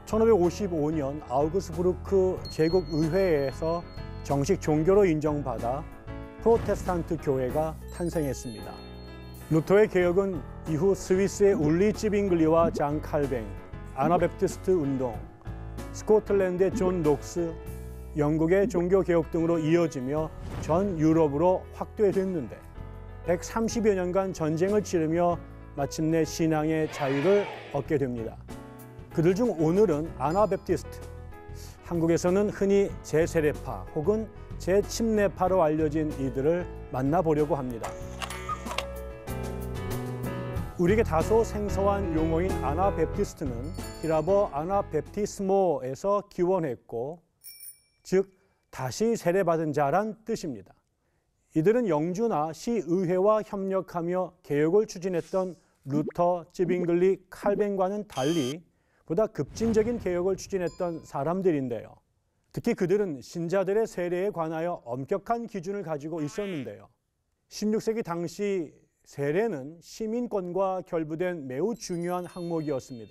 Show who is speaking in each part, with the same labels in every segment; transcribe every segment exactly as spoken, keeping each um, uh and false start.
Speaker 1: 천오백오십오 년 아우그스부르크 제국의회에서 정식 종교로 인정받아 프로테스탄트 교회가 탄생했습니다. 루터의 개혁은 이후 스위스의 울리 찌빙글리와 장 칼뱅, 아나베프티스트 운동, 스코틀랜드의 존 녹스, 영국의 종교개혁 등으로 이어지며 전 유럽으로 확대됐는데 백삼십여 년간 전쟁을 치르며 마침내 신앙의 자유를 얻게 됩니다. 그들 중 오늘은 아나베프티스트, 한국에서는 흔히 제세례파 혹은 제침례파로 알려진 이들을 만나보려고 합니다. 우리에게 다소 생소한 용어인 아나베프티스트는 히라버 아나베프티스모에서 기원했고, 즉 다시 세례받은 자란 뜻입니다. 이들은 영주나 시의회와 협력하며 개혁을 추진했던 루터, 찌빙글리, 칼뱅과는 달리 보다 급진적인 개혁을 추진했던 사람들인데요. 특히 그들은 신자들의 세례에 관하여 엄격한 기준을 가지고 있었는데요. 십육 세기 당시 세례는 시민권과 결부된 매우 중요한 항목이었습니다.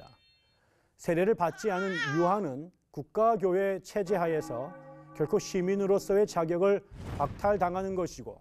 Speaker 1: 세례를 받지 않은 유한은 국가교회 체제 하에서 결코 시민으로서의 자격을 박탈당하는 것이고,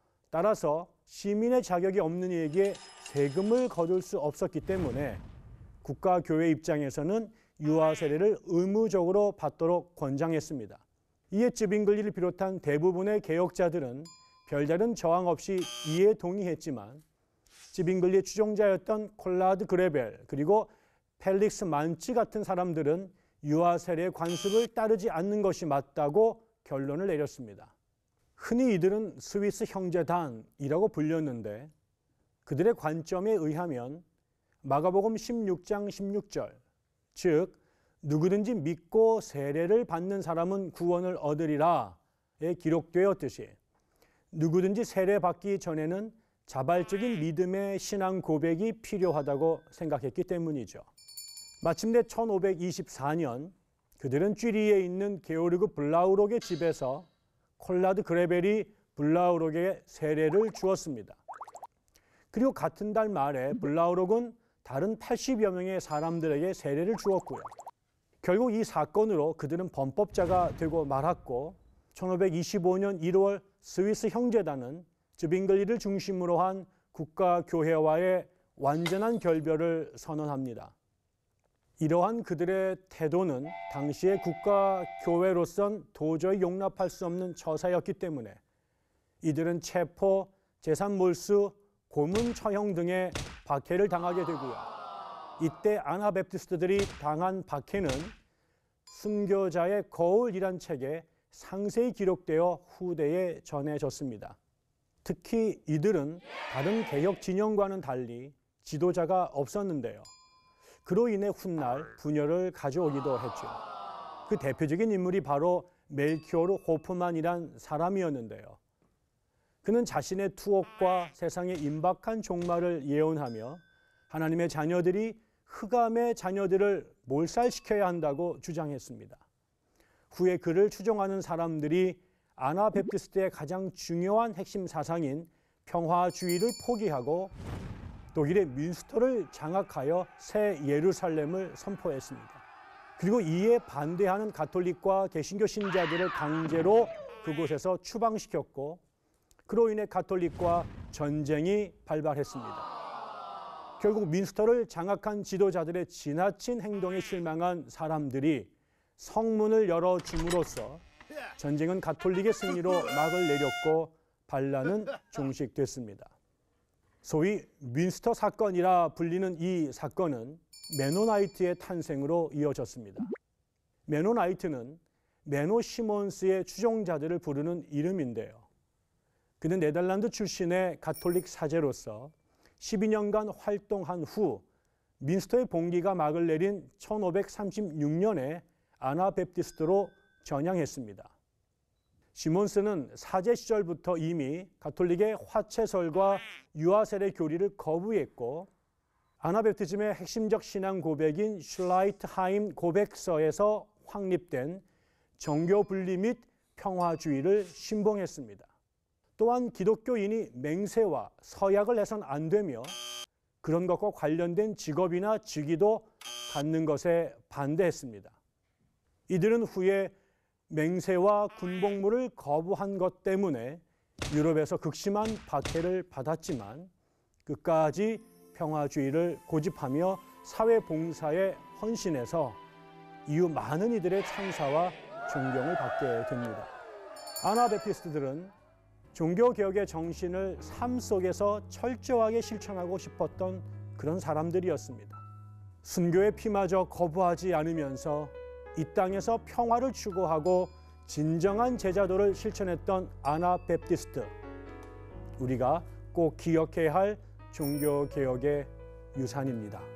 Speaker 1: 따라서 시민의 자격이 없는 이에게 세금을 거둘 수 없었기 때문에 국가교회 입장에서는 유아 세례를 의무적으로 받도록 권장했습니다. 이에 찌빙글리를 비롯한 대부분의 개혁자들은 별다른 저항 없이 이에 동의했지만, 찌빙글리의 추종자였던 콜라드 그레벨 그리고 펠릭스 만츠 같은 사람들은 유아 세례의 관습을 따르지 않는 것이 맞다고 결론을 내렸습니다. 흔히 이들은 스위스 형제단이라고 불렸는데, 그들의 관점에 의하면 마가복음 십육 장 십육 절, 즉 누구든지 믿고 세례를 받는 사람은 구원을 얻으리라에 기록되었듯이 누구든지 세례받기 전에는 자발적인 믿음의 신앙 고백이 필요하다고 생각했기 때문이죠. 마침내 천오백이십사 년 그들은 쥐리히에 있는 게오르그 블라우록의 집에서 콜라드 그레벨이 블라우록에 세례를 주었습니다. 그리고 같은 달 말에 블라우록은 다른 팔십여 명의 사람들에게 세례를 주었고요. 결국 이 사건으로 그들은 범법자가 되고 말았고, 천오백이십오 년 일월 스위스 형제단은 찌빙글리를 중심으로 한 국가교회와의 완전한 결별을 선언합니다. 이러한 그들의 태도는 당시의 국가교회로선 도저히 용납할 수 없는 처사였기 때문에 이들은 체포, 재산 몰수, 고문 처형 등의 박해를 당하게 되고요. 이때 아나베프티스트들이 당한 박해는 순교자의 거울이란 책에 상세히 기록되어 후대에 전해졌습니다. 특히 이들은 다른 개혁 진영과는 달리 지도자가 없었는데요. 그로 인해 훗날 분열을 가져오기도 했죠. 그 대표적인 인물이 바로 멜키오르 호프만이란 사람이었는데요. 그는 자신의 투옥과 세상의 임박한 종말을 예언하며 하나님의 자녀들이 흑암의 자녀들을 몰살시켜야 한다고 주장했습니다. 후에 그를 추종하는 사람들이 아나베프티스트의 가장 중요한 핵심 사상인 평화주의를 포기하고 독일의 뮌스터를 장악하여 새 예루살렘을 선포했습니다. 그리고 이에 반대하는 가톨릭과 개신교 신자들을 강제로 그곳에서 추방시켰고, 그로 인해 가톨릭과 전쟁이 발발했습니다. 결국 뮌스터를 장악한 지도자들의 지나친 행동에 실망한 사람들이 성문을 열어줌으로써 전쟁은 가톨릭의 승리로 막을 내렸고 반란은 종식됐습니다. 소위 뮌스터 사건이라 불리는 이 사건은 메노나이트의 탄생으로 이어졌습니다. 메노나이트는 메노 시몬스의 추종자들을 부르는 이름인데요. 그는 네덜란드 출신의 가톨릭 사제로서 십이 년간 활동한 후 뮌스터의 봉기가 막을 내린 천오백삼십육 년에 아나베프티스트로 전향했습니다. 시몬스는 사제 시절부터 이미 가톨릭의 화채설과 유아세례 교리를 거부했고, 아나베프티즘의 핵심적 신앙 고백인 슐라이트하임 고백서에서 확립된 정교 분리 및 평화주의를 신봉했습니다. 또한 기독교인이 맹세와 서약을 해서는 안 되며 그런 것과 관련된 직업이나 직위도 갖는 것에 반대했습니다. 이들은 후에 맹세와 군복무를 거부한 것 때문에 유럽에서 극심한 박해를 받았지만 끝까지 평화주의를 고집하며 사회봉사에 헌신해서 이후 많은 이들의 찬사와 존경을 받게 됩니다. 아나베프티스트들은 종교개혁의 정신을 삶 속에서 철저하게 실천하고 싶었던 그런 사람들이었습니다. 순교의 피마저 거부하지 않으면서 이 땅에서 평화를 추구하고 진정한 제자도를 실천했던 아나베프티스트, 우리가 꼭 기억해야 할 종교개혁의 유산입니다.